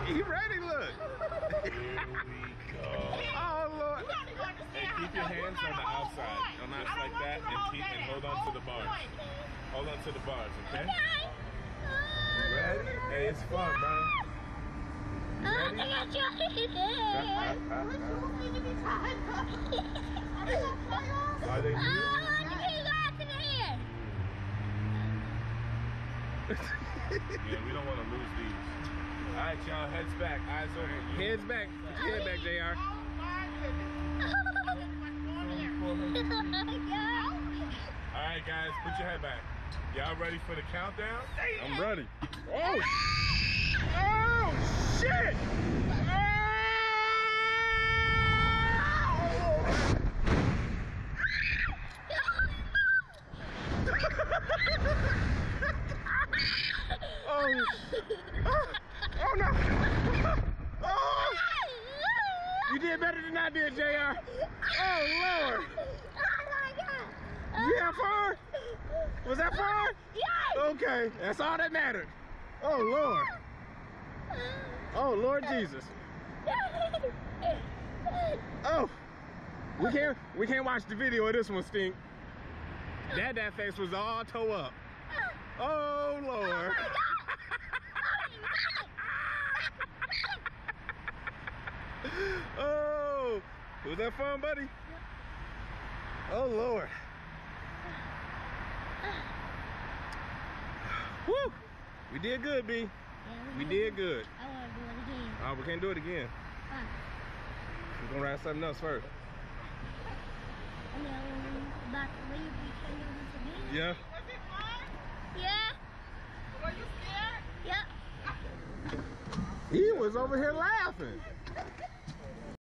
He ready, look. Here we go. Oh, Lord. Hey, keep your hands on the outside. On us like that and hold on to the bars. Hold on to the bars, okay? You ready? Hey, it's fun, man. You ready? Are they new? Yeah, we don't want to lose these. All right, y'all, heads back, eyes over. Heads back. Put your head back, JR. All right, guys, put your head back. Y'all ready for the countdown? I'm ready. Oh! Oh, shit! Oh! Oh, no! Oh! You did better than I did, JR. Oh, Lord! You have fun? Was that fun? Yes! Okay, that's all that mattered. Oh, Lord. Oh, Lord Jesus. Oh, we can't watch the video of this one, Stink. That face was all toe up. Oh, Lord. Oh, was that fun, buddy? Oh, Lord. Woo! We did good, B. Yeah, We did good. I want to do it again. Oh, we can't do it again. Fine. We're gonna ride something else first. And then when we're about to leave, we can do this again. Yeah. Was it fun? Yeah. Were you scared? Yep. He was over here laughing.